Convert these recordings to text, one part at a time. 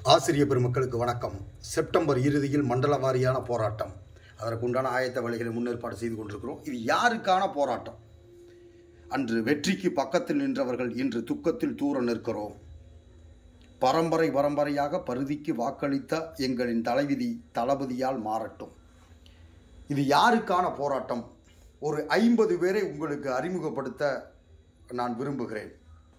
ஆசிரிய பெருமக்களுக்கு வணக்கம். செப்டம்பர் இறுதியில் மண்டல வாரியான போராட்டம், அதற்குண்டான ஆயத்த வழிகளை முன்னேற்பாடு செய்து கொண்டிருக்கிறோம். இது யாருக்கான போராட்டம்? அன்று வெற்றிக்கு பக்கத்தில் நின்றவர்கள் இன்று துக்கத்தில் தூர நிற்கிறோம். பரம்பரையாக பருதிக்கு வாக்களித்த எங்களின் தலைவிதி தளபதியால் மாறட்டும். இது யாருக்கான போராட்டம்? ஒரு 50 பேரை உங்களுக்கு அறிமுகப்படுத்த நான் விரும்புகிறேன்.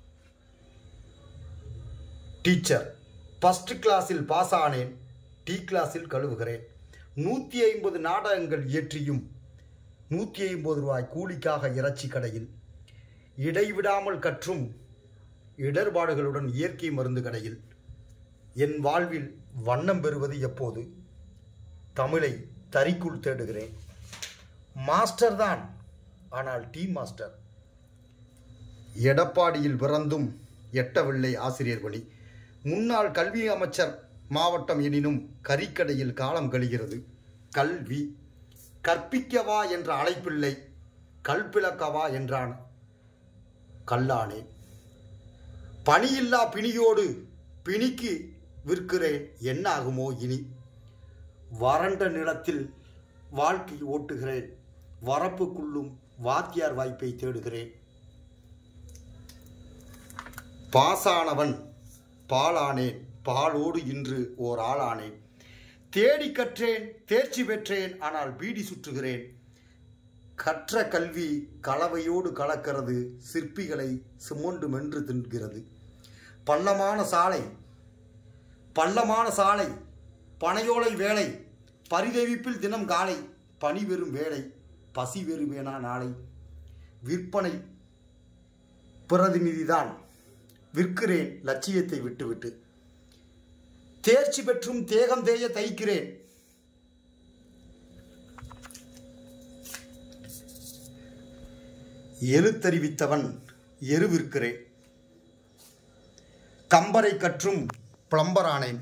டீச்சர், ஃபர்ஸ்ட் கிளாஸில் பாஸ் ஆனேன், டி கிளாஸில் கழுவுகிறேன். 150 நாடகங்கள் இயற்றியும் 150 ரூபாய் கூலிக்காக இறைச்சி கடையில், இடைவிடாமல் கற்றும் இடர்பாடுகளுடன் இயற்கை மருந்து கடையில். என் வாழ்வில் வண்ணம் பெறுவது எப்போது? தமிழை தறிக்குள் தேடுகிறேன். மாஸ்டர் தான், ஆனால் டீ மாஸ்டர். எடப்பாடியில் பிறந்தும் எட்டவில்லை ஆசிரியர் பணி. முன்னாள் கல்வி அமைச்சர் மாவட்டம் எனினும் கறிக்கடையில் காலம் கழிகிறது. கல்வி கற்பிக்கவா என்ற அழைப்பில்லை, கல்பிளக்கவா என்றான் கல்லானே. பணியில்லா பிணியோடு பிணிக்கு விற்கிறேன், என்ன ஆகுமோ இனி? வறண்ட நிலத்தில் வாழ்க்கை ஓட்டுகிறேன், வரப்புக்குள்ளும் வாத்தியார் வாய்ப்பை தேடுகிறேன். பாசானவன் பாலானேன், பாலோடு இன்று ஓர் ஆளானேன். தேடி கற்றேன், தேர்ச்சி பெற்றேன், ஆனால் பீடி சுற்றுகிறேன். கற்ற கல்வி கலவையோடு கலக்கிறது, சிற்பிகளை சுமண்டு மென்று தின்கிறது. பள்ளமான சாலை, பனையோலை வேலை, பரிதவிப்பில் தினம் காலை, பணி பெறும் வேலை, பசி வெறுமேனா நாளை. விற்பனை பிரதிநிதிதான், விற்கிறேன் லட்சியத்தை விட்டுவிட்டு. தேர்ச்சி பெற்றும் தேகம் தேய தைக்கிறேன். எழுத்தறிவித்தவன் எருவிற்கிறேன். கம்பரை கற்றும் பிளம்பரானேன்.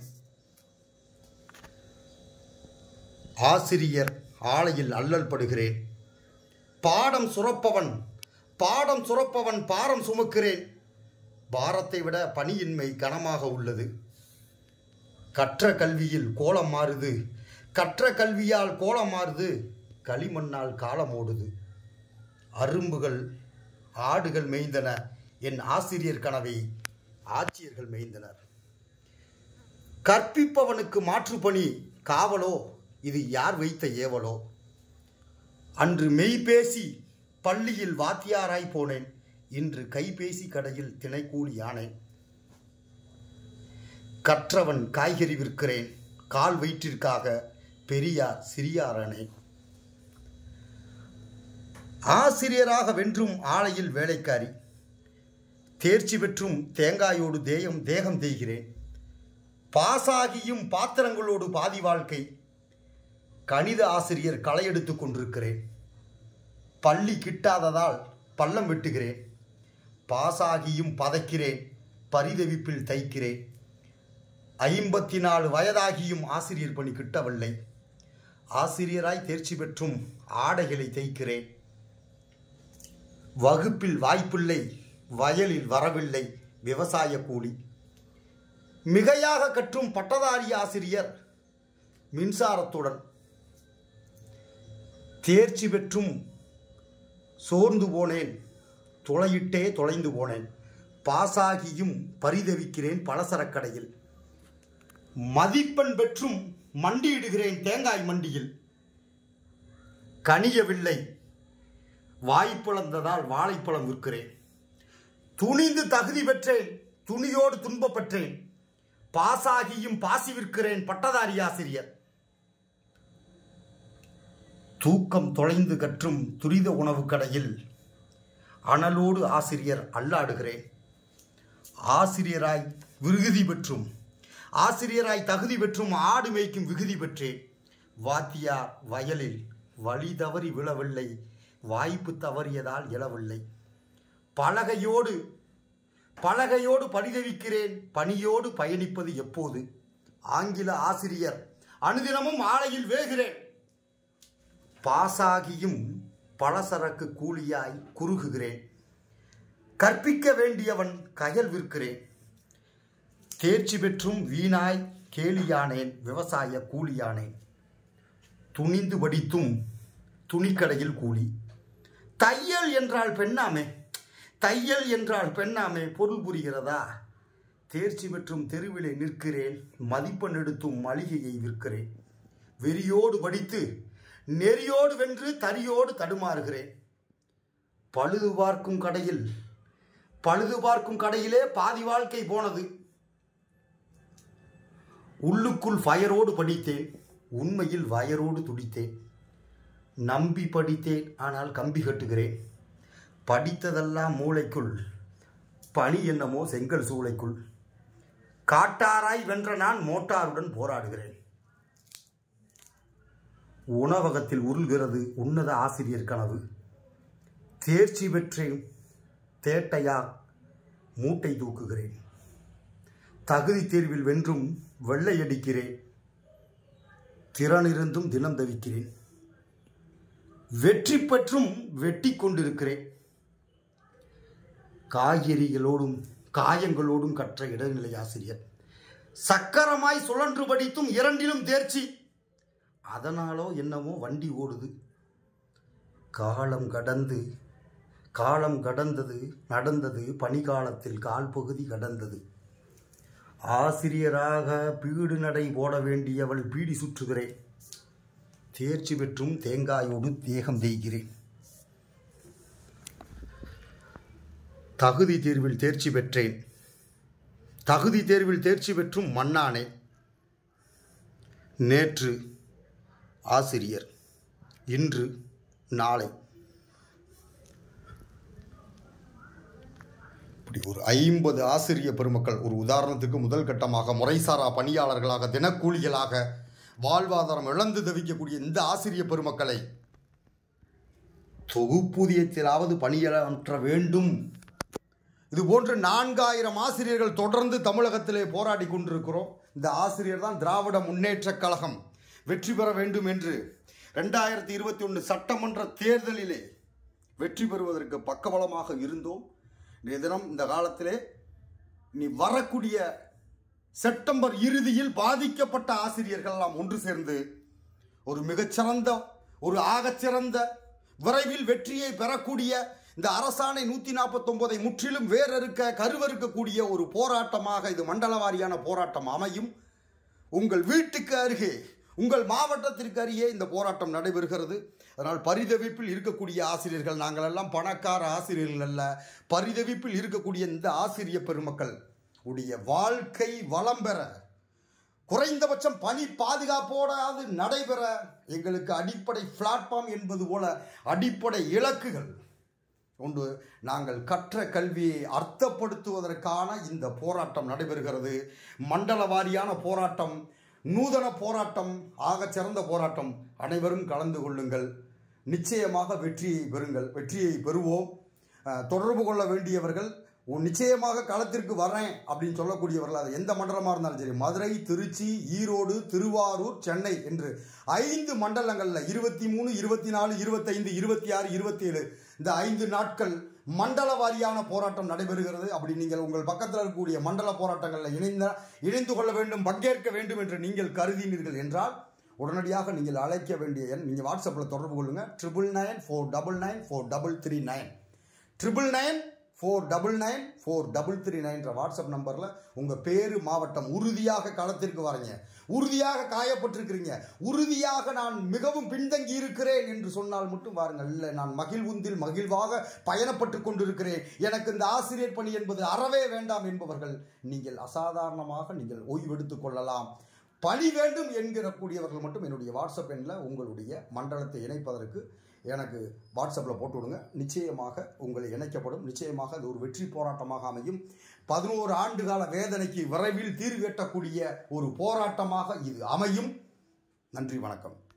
ஆசிரியர் ஆலையில் அல்லல் படுகிறேன். பாடம் சுரப்பவன் பாரம் சுமக்கிறேன். பாரத்தை விட பணியின்மை கனமாக உள்ளது. கற்ற கல்வியில் கோலம் மாறுது, கற்ற கல்வியால் கோலம் மாறுது, களிமண்ணால் காலம் ஓடுது. அரும்புகள் ஆடுகள் மேய்ந்தன, என் ஆசிரியர் கனவை ஆட்சியர்கள் மேய்ந்தனர். கற்பிப்பவனுக்கு மாற்றுப்பணி காவலோ, இது யார் வைத்த ஏவலோ? அன்று மெய்பேசி பள்ளியில் வாத்தியாராய் போனேன், இன்று கைபேசி கடையில் தினைக்கூலி ஆனேன். கற்றவன் காய்கறி விற்கிறேன், கால் வயிற்றிற்காக பெரியார் சிறியாரானேன். ஆசிரியராக வென்றும் ஆலையில் வேலைக்காரி, தேர்ச்சி பெற்றும் தேங்காயோடு தேகம் தேய்கிறேன். பாசாகியும் பாத்திரங்களோடு பாதி வாழ்க்கை, கணித ஆசிரியர் களை எடுத்து கொண்டிருக்கிறேன். பள்ளி கிட்டாததால் பள்ளம் வெட்டுகிறேன். பாசாகியும் பதைக்கிறேன், பரிதவிப்பில் தைக்கிறேன். 54 வயதாகியும் ஆசிரியர் பணி கிட்டவில்லை. ஆசிரியராய் தேர்ச்சி பெற்றும் ஆடைகளை தைக்கிறேன். வகுப்பில் வாய்ப்பில்லை, வயலில் வரவில்லை விவசாய கூலி. மிகையாக கற்றும் பட்டதாரி ஆசிரியர் மின்சாரத்துடன். தேர்ச்சி பெற்றும் சோர்ந்து போனேன், துளையிட்டே தொலைந்து போனேன். பாசாகியும் பரிதவிக்கிறேன் பலசரக்கடையில். மதிப்பெண் பெற்றும் மண்டியிடுகிறேன் தேங்காய் மண்டியில். கனியவில்லை, வாய்ப்பிழந்ததால் வாழைப்பழம் விற்கிறேன். துணிந்து தகுதி பெற்றேன், துணியோடு துன்பப்பற்றேன். பாசாகியும் பாசி விற்கிறேன் பட்டதாரி ஆசிரியர். தூக்கம் தொலைந்து கற்றும் துரித உணவு கடையில் அனலோடு ஆசிரியர் அல்லாடுகிறேன். ஆசிரியராய் விருகுதி பெற்றும் ஆசிரியராய் தகுதி பெற்றும் ஆடு மேய்க்கும் விகுதி பெற்றேன். வாத்தியார் வயலில் வழி தவறி விழவில்லை, வாய்ப்பு தவறியதால் எழவில்லை. பலகையோடு பரிதவிக்கிறேன், பணியோடு பயணிப்பது எப்போது? ஆங்கில ஆசிரியர் அனுதினமும் ஆலையில் வேகிறேன். பாசாகியும் பலசரக்கு கூலியாய் குறுகுகிறேன். கற்பிக்க வேண்டியவன் கயல் விற்கிறேன். தேர்ச்சி பெற்றும் வீணாய் கேலியானேன், விவசாய கூலியானேன். துணிந்து படித்தும் துணிக்கடையில் கூலி. தையல் என்றால் பெண்ணாமே, தையல் என்றால் பெண்ணாமே, பொருள் புரிகிறதா? தேர்ச்சி பெற்றும் தெருவிலே நிற்கிறேன், மதிப்பெண் எடுத்தும் மளிகையை விற்கிறேன். வெறியோடு படித்து நெறியோடு வென்று தரியோடு தடுமாறுகிறேன். பழுது பார்க்கும் கடையிலே பாதி வாழ்க்கை போனது. உள்ளுக்குள் ஃபயரோடு படித்தேன், உண்மையில் வயரோடு துடித்தேன். நம்பி படித்தேன், ஆனால் கம்பி கட்டுகிறேன். படித்ததெல்லாம் மூளைக்குள், பணி என்னமோ செங்கல் சூளைக்குள். காட்டாராய் வென்ற நான் மோட்டாருடன் போராடுகிறேன். உணவகத்தில் உருள்கிறது உன்னத ஆசிரியர் கனவு. தேர்ச்சி பெற்றேன், தேட்டையா மூட்டை தூக்குகிறேன். தகுதி தேர்வில் வென்றும் வெள்ளையடிக்கிறேன். திறனிருந்தும் தினம் தவிக்கிறேன். வெற்றி பெற்றும் வெட்டி கொண்டிருக்கிறேன். காய்கறிகளோடும் காயங்களோடும் கற்ற இடைநிலை ஆசிரியர். சக்கரமாய் சுழன்று படித்தும் இரண்டிலும் தேர்ச்சி. அதனாலோ என்னமோ வண்டி ஓடுது. காலம் கடந்தது நடந்தது, பனிகாலத்தில் கால் பகுதி கடந்தது. ஆசிரியராக பீடு நடை போட வேண்டியவள் பீடி சுற்றுகிறேன். தேர்ச்சி பெற்றும் தேங்காயோடு தேகம் தேய்கிறேன். தகுதி தேர்வில் தேர்ச்சி பெற்றேன், தகுதி தேர்வில் தேர்ச்சி பெற்றும் மண்ணானே. நேற்று ஆசிரியர், இன்று நாளை. இப்படி ஒரு 50 ஆசிரிய பெருமக்கள், ஒரு உதாரணத்துக்கு முதல் கட்டமாக முறைசாரா பணியாளர்களாக, தினக்கூலிகளாக வாழ்வாதாரம் இழந்து தவிக்கக்கூடிய இந்த ஆசிரிய பெருமக்களை தொகுப்பூதியத்திலாவது பணியாற்ற வேண்டும். இது போன்று 4000 ஆசிரியர்கள் தொடர்ந்து தமிழகத்திலே போராடி கொண்டிருக்கிறோம். இந்த ஆசிரியர் தான் திராவிட முன்னேற்றக் கழகம் வெற்றி பெற வேண்டும் என்று 2021 சட்டமன்ற தேர்தலிலே வெற்றி பெறுவதற்கு பக்கபலமாக இருந்தோம். இன்றைய தினம் இந்த காலத்திலே நீ வரக்கூடிய செப்டம்பர் இறுதியில் பாதிக்கப்பட்ட ஆசிரியர்கள் எல்லாம் ஒன்று சேர்ந்து ஒரு மிகச்சிறந்த, ஒரு ஆகச்சிறந்த, விரைவில் வெற்றியை பெறக்கூடிய இந்த அரசாணை 149 முற்றிலும் கருவறுக்கக்கூடிய ஒரு போராட்டமாக இது மண்டல வாரியான போராட்டம் அமையும். உங்கள் வீட்டுக்கு அருகே, உங்கள் மாவட்டத்திற்கு அருகே இந்த போராட்டம் நடைபெறுகிறது. அதனால் பரிதவிப்பில் இருக்கக்கூடிய ஆசிரியர்கள், நாங்கள் எல்லாம் பணக்கார ஆசிரியர்கள் அல்ல, பரிதவிப்பில் இருக்கக்கூடிய இந்த ஆசிரிய பெருமக்கள் உடைய வாழ்க்கை வளம் பெற, குறைந்தபட்சம் பணி பாதுகாப்போடாது நடைபெற எங்களுக்கு அடிப்படை பிளாட்ஃபார்ம் என்பது போல அடிப்படை இலக்குகள் கொண்டு நாங்கள் கற்ற கல்வியை அர்த்தப்படுத்துவதற்கான இந்த போராட்டம் நடைபெறுகிறது. மண்டல வாரியான போராட்டம், நூதன போராட்டம், ஆகச்சிறந்த போராட்டம். அனைவரும் கலந்து கொள்ளுங்கள். நிச்சயமாக வெற்றியை பெறுங்கள், வெற்றியை பெறுவோம். தொடர்பு கொள்ள வேண்டியவர்கள், நிச்சயமாக களத்திற்கு வரேன் அப்படின்னு சொல்லக்கூடியவர்கள், அது எந்த மண்டலமாக இருந்தாலும் சரி, மதுரை, திருச்சி, ஈரோடு, திருவாரூர், சென்னை என்று 5 மண்டலங்களில் 23, 24, 25, 26, 27 இந்த 5 நாட்கள் மண்டல வாரியான போராட்டம் நடைபெறுகிறது. அப்படி நீங்கள் உங்கள் பக்கத்தில் இருக்கக்கூடிய மண்டல போராட்டங்களில் இணைந்து கொள்ள வேண்டும், பங்கேற்க வேண்டும் என்று நீங்கள் கருதினீர்கள் என்றால் உடனடியாக நீங்கள் அழைக்க வேண்டிய எண், நீங்கள் வாட்ஸ்அப்பில் தொடர்பு கொள்ளுங்கள். 9994994339 9994994339 வாட்ஸ்அப் நம்பரில் உங்கள் பேரு, மாவட்டம், உறுதியாக களத்திற்கு வரீங்க, உறுதியாக காயப்பட்டிருக்கிறீங்க, உறுதியாக நான் மிகவும் பின்தங்கி இருக்கிறேன் என்று சொன்னால் மட்டும் வாருங்கள். இல்லை, நான் மகிழ்வாக பயணப்பட்டு கொண்டிருக்கிறேன், எனக்கு இந்த ஆசிரியர் பணி என்பது அறவே வேண்டாம் என்பவர்கள் நீங்கள் அசாதாரணமாக நீங்கள் ஓய்வெடுத்துக் கொள்ளலாம். பணி வேண்டும் என்கிறக்கூடியவர்கள் மட்டும் என்னுடைய வாட்ஸ்அப் எண்ணில் உங்களுடைய மண்டலத்தை இணைப்பதற்கு எனக்கு வாட்ஸ்அப்பில் போட்டு விடுங்க. நிச்சயமாக உங்களை இணைக்கப்படும். நிச்சயமாக அது ஒரு வெற்றி போராட்டமாக அமையும். 11 ஆண்டுகால வேதனைக்கு விரைவில் தீர்வு எட்டக்கூடிய ஒரு போராட்டமாக இது அமையும். நன்றி, வணக்கம்.